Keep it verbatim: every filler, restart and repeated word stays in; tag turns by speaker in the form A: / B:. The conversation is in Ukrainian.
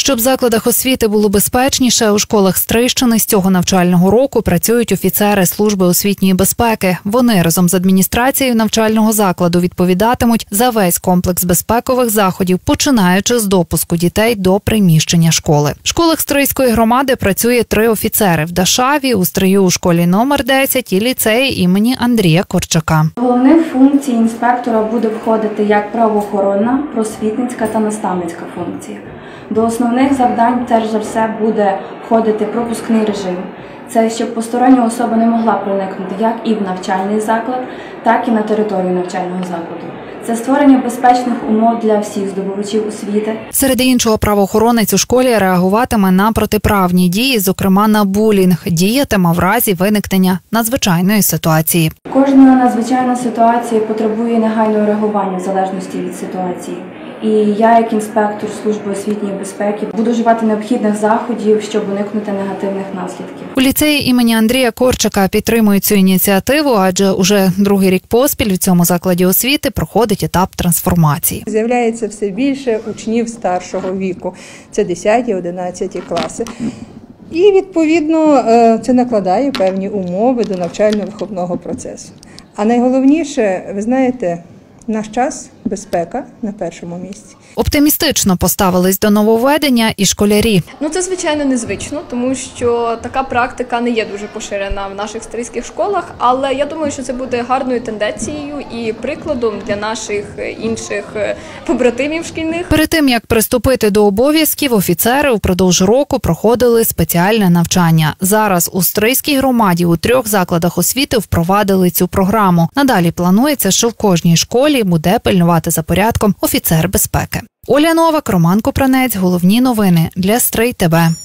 A: Щоб в закладах освіти було безпечніше, у школах Стрийщини з цього навчального року працюють офіцери Служби освітньої безпеки. Вони разом з адміністрацією навчального закладу відповідатимуть за весь комплекс безпекових заходів, починаючи з допуску дітей до приміщення школи. В школах Стрийської громади працює три офіцери – в Дашаві, у Стрию у школі номер десять і ліцеї імені Андрія Корчака.
B: Головних функцій інспектора буде входити як правоохоронна, просвітницька та наставницька функція. До основних завдань, перш за все, буде входити пропускний режим. Це щоб постороння особа не могла проникнути як і в навчальний заклад, так і на територію навчального закладу. Це створення безпечних умов для всіх здобувачів освіти.
A: Серед іншого, правоохоронець у школі реагуватиме на протиправні дії, зокрема на булінг, діятиме в разі виникнення надзвичайної ситуації.
B: Кожна надзвичайна ситуація потребує негайного реагування в залежності від ситуації. І я, як інспектор Служби освітньої безпеки, буду вживати необхідних заходів, щоб уникнути негативних наслідків.
A: У ліцеї імені Андрія Корчака підтримують цю ініціативу, адже уже другий рік поспіль в цьому закладі освіти проходить етап трансформації.
C: З'являється все більше учнів старшого віку, це десяті-одинадцяті класи. І, відповідно, це накладає певні умови до навчально-виховного процесу. А найголовніше, ви знаєте, наш час – безпека на першому місці.
A: Оптимістично поставились до нововведення і школярі.
D: Ну, це, звичайно, незвично, тому що така практика не є дуже поширена в наших стрийських школах, але я думаю, що це буде гарною тенденцією і прикладом для наших інших побратимів шкільних.
A: Перед тим, як приступити до обов'язків, офіцери упродовж року проходили спеціальне навчання. Зараз у Стрийській громаді у трьох закладах освіти впровадили цю програму. Надалі планується, що в кожній школі буде пильнувати за порядком офіцер безпеки. Оля Новак, Роман Купранець. Головні новини для Стрий ТВ.